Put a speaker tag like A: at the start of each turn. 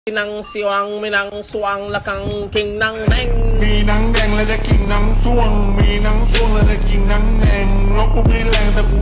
A: นังสวงไม่นังสวงละกังกิงนังแดง
B: มีหนังแดงแล้วจะกินหนังส่วงมีหนังส่วงแล้วจะกินหนังแดงแล้วกูไม่แรงแต่กู